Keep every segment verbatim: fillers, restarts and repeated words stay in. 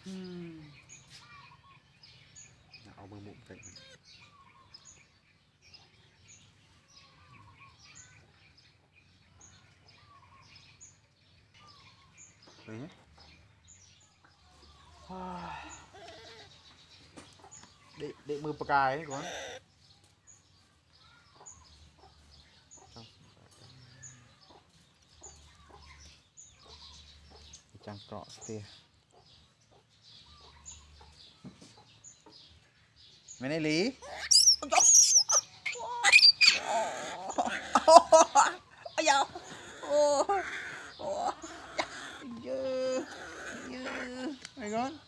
เอามือมุมใส่ไปเนี่ยเด็กเด็กมือประกายก่อนจังเกาะเตี้ยไม่ได้หลีอ้ยโอ้โอ้เยอะเยอะไปก่อน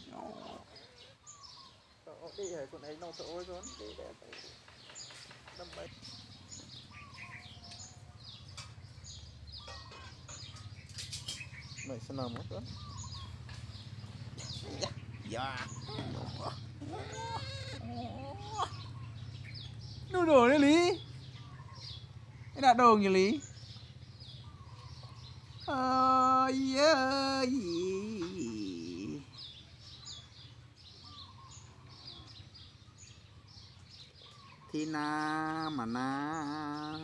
đi rồi con ấy nấu thôi con đi để đâm bay mày sẽ nằm mất con dạ đồ đồ đấy lý cái đã đồ như lý ơi ơi thì na mà na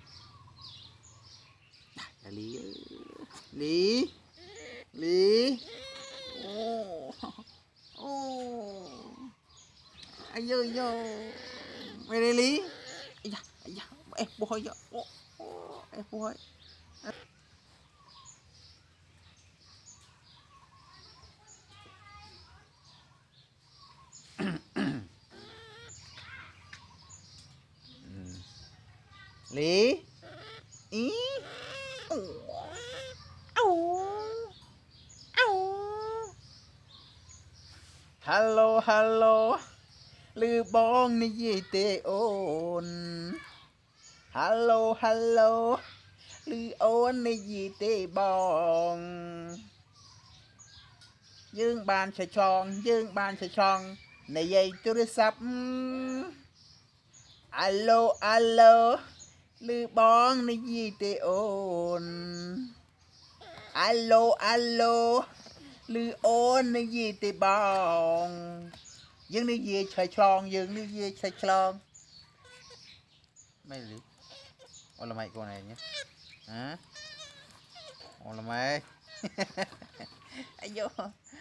lý lý lý ô ô anh ơi ơi mày đây lý ai da ai da em bôi vậy ô ô em bôi lý ý hello hello lư bong ni gì tê ôn hello hello lư ôn ni gì tê bong dương bàn sẽ tròn dương bàn sẽ tròn này dây tôi sắp alo alo lư bong ni gì tê ôn alo alo lư ôn ni gì tê bong dương đi về chạy tròn dương đi về chạy tròn mày gì ôi là mày con này nhé hả ôi là mày ai vô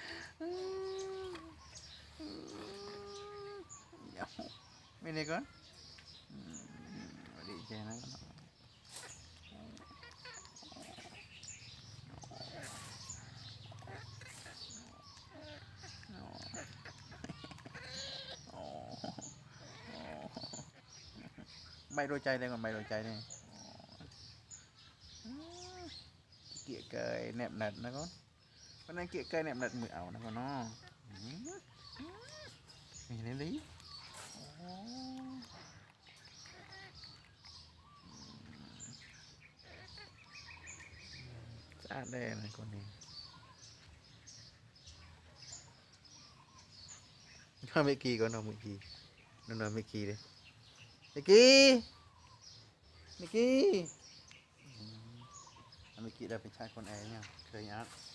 mày này con đi chơi nó bay đôi chay đây còn bay đôi chay đây kia cây nẹp nật nó con con này kia cây nẹp nật mười ảo nó còn nó mình lấy lý sát đây này con này nó mấy kỳ con nó mấy kỳ nó nói mấy kỳ đây Mickey Mickey Mickey đãไปใช้คนแอร์เนี่ยเคยยัด